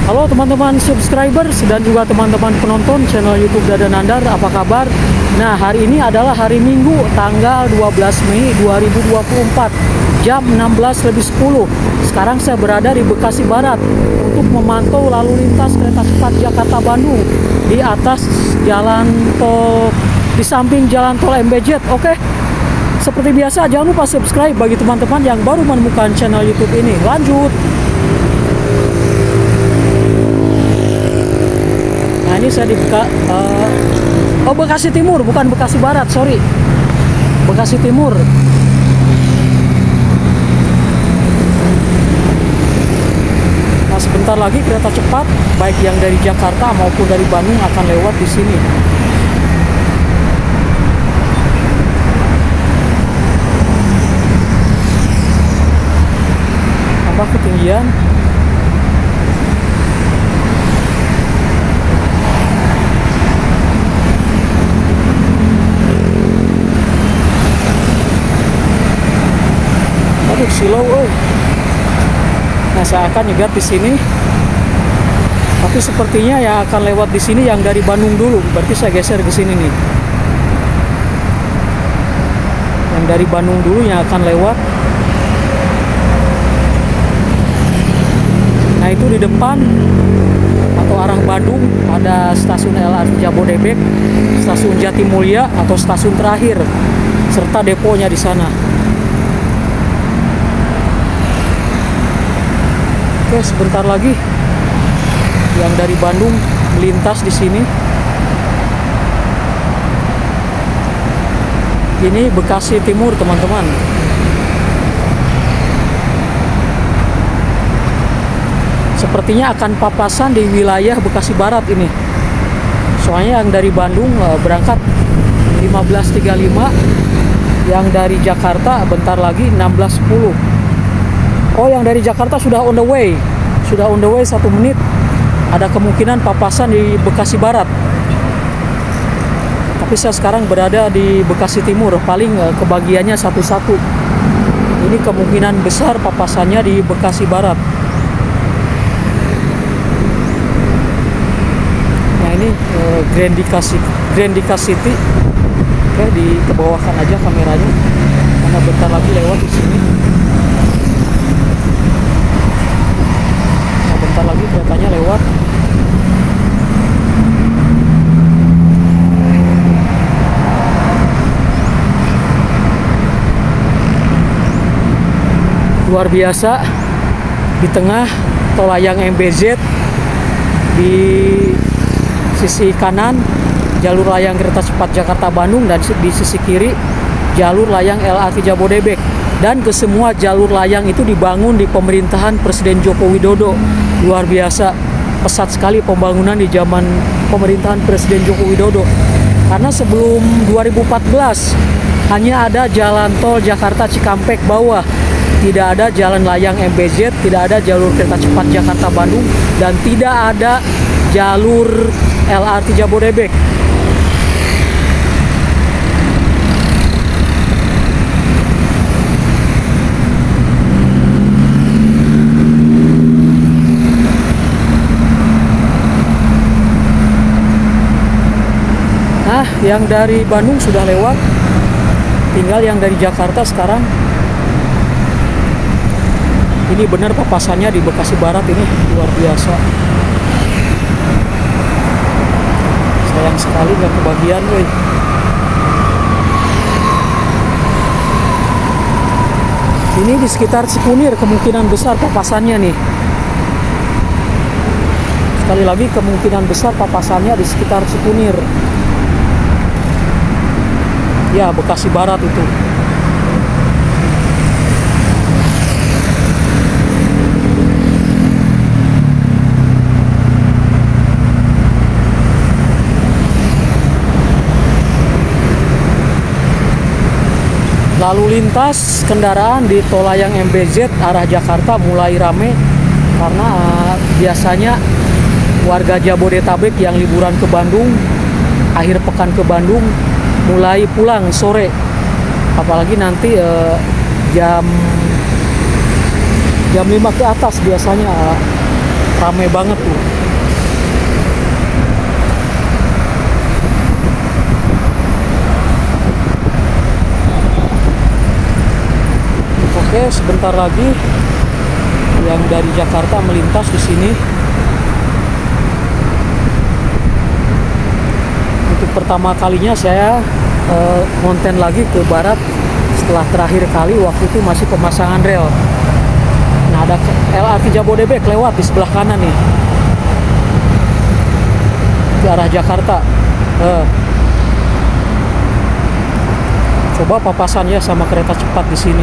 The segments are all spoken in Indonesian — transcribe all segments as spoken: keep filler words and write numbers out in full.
Halo teman-teman subscribers dan juga teman-teman penonton channel YouTube Dadan Nandar, apa kabar? Nah, hari ini adalah hari Minggu tanggal dua belas Mei dua ribu dua puluh empat, jam enam belas lebih sepuluh. Sekarang saya berada di Bekasi Barat untuk memantau lalu lintas kereta cepat Jakarta Bandung di atas jalan tol, di samping jalan tol M B Z. Oke, seperti biasa jangan lupa subscribe bagi teman-teman yang baru menemukan channel YouTube ini. Lanjut. Nah, ini saya di Beka, uh, oh Bekasi Timur, bukan Bekasi Barat, sorry, Bekasi Timur. Nah, sebentar lagi kereta cepat baik yang dari Jakarta maupun dari Bandung akan lewat di sini. Tambah ketinggian. Silau, oh. Nah, saya akan nyegat di sini. Tapi sepertinya yang akan lewat di sini yang dari Bandung dulu. Berarti saya geser ke sini nih. Yang dari Bandung dulu yang akan lewat. Nah, itu di depan atau arah Bandung ada stasiun L R T Jabodebek, stasiun Jatimulya atau stasiun terakhir, serta deponya di sana. Oke, sebentar lagi yang dari Bandung melintas di sini. Ini Bekasi Timur, teman-teman. Sepertinya akan papasan di wilayah Bekasi Barat ini. Soalnya yang dari Bandung berangkat lima belas tiga puluh lima, yang dari Jakarta bentar lagi enam belas sepuluh. Oh, yang dari Jakarta sudah on the way, sudah on the way satu menit. Ada kemungkinan papasan di Bekasi Barat. Tapi saya sekarang berada di Bekasi Timur, paling kebagiannya satu-satu. Ini kemungkinan besar papasannya di Bekasi Barat. Nah, ini eh, Grandika Grandika City. Oke, di kebawahkan aja kameranya, karena bentar lagi lewat di sini. Bentar lagi keretanya lewat. Luar biasa, di tengah tol layang M B Z, di sisi kanan jalur layang kereta cepat Jakarta Bandung, dan di sisi kiri jalur layang L R T Jabodebek. Dan kesemua jalur layang itu dibangun di pemerintahan Presiden Joko Widodo. Luar biasa, pesat sekali pembangunan di zaman pemerintahan Presiden Joko Widodo. Karena sebelum dua ribu empat belas hanya ada jalan tol Jakarta Cikampek bawah, tidak ada jalan layang M B Z, tidak ada jalur kereta cepat Jakarta Bandung, dan tidak ada jalur L R T Jabodebek. Nah, yang dari Bandung sudah lewat, tinggal yang dari Jakarta sekarang. Ini benar papasannya di Bekasi Barat, ini luar biasa. Sayang sekali nggak kebagian, woi. Ini di sekitar Cikunir kemungkinan besar papasannya nih. Sekali lagi, kemungkinan besar papasannya di sekitar Cikunir. Ya, Bekasi Barat itu. Lalu lintas kendaraan di tol layang M B Z arah Jakarta mulai rame karena biasanya warga Jabodetabek yang liburan ke Bandung, akhir pekan ke Bandung, mulai pulang sore. Apalagi nanti eh, jam jam lima ke atas biasanya rame banget tuh. Oke, sebentar lagi yang dari Jakarta melintas di sini. Untuk pertama kalinya saya eh, konten lagi ke barat setelah terakhir kali waktu itu masih pemasangan rel. Nah, ada L R T Jabodebek lewat di sebelah kanan nih, ke arah Jakarta. Eh. Coba papasannya sama kereta cepat di sini.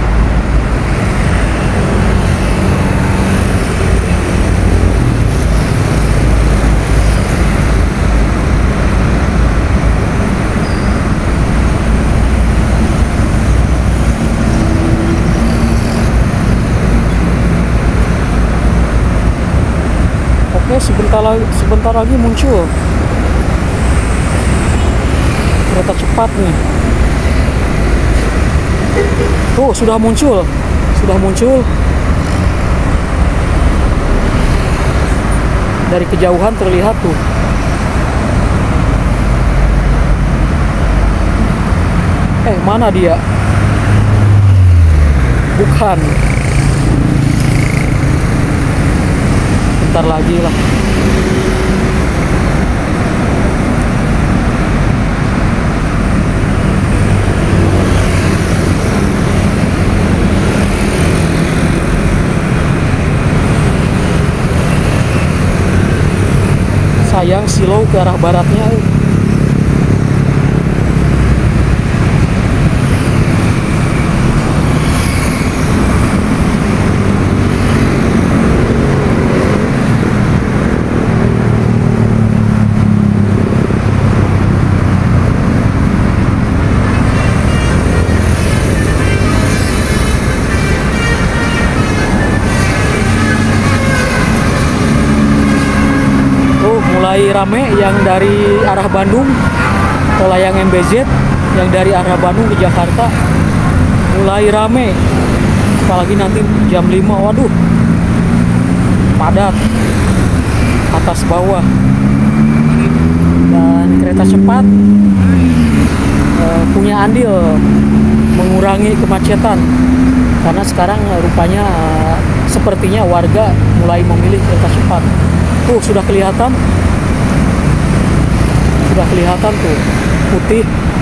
Oke, sebentar lagi, sebentar lagi muncul kereta cepat nih. Tuh, sudah muncul, sudah muncul. Dari kejauhan terlihat tuh. Eh, mana dia? Bukan. Bentar lagi lah. Sayang silau ke arah baratnya. Mulai rame yang dari arah Bandung tol layang M B Z, yang dari arah Bandung ke Jakarta mulai rame, apalagi nanti jam lima. Waduh, padat atas bawah. Dan kereta cepat uh, punya andil mengurangi kemacetan, karena sekarang uh, rupanya uh, sepertinya warga mulai memilih kereta cepat. Tuh, sudah kelihatan sudah kelihatan tuh putih.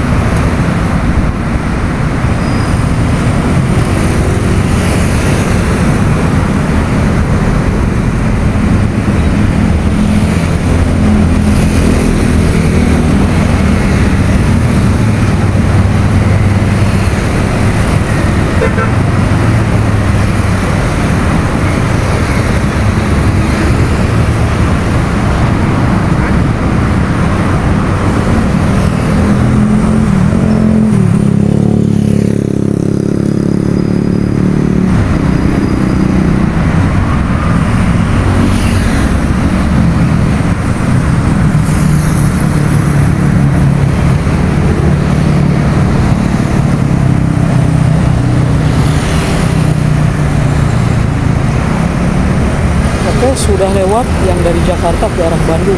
Sudah lewat yang dari Jakarta ke arah Bandung.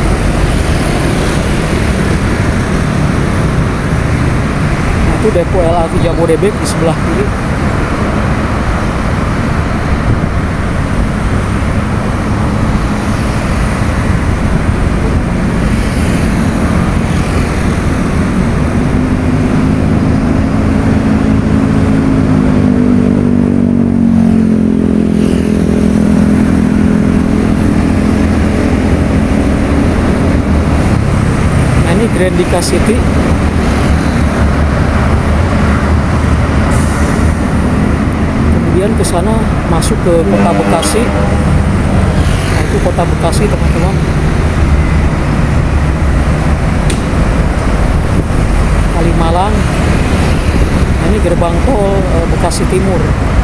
Nah, itu depo L R T Jabodebek di sebelah kiri. Grandika City. Kemudian ke sana masuk ke kota Bekasi. Nah, itu kota Bekasi, teman-teman. Kalimalang. Nah, ini gerbang tol Bekasi Timur.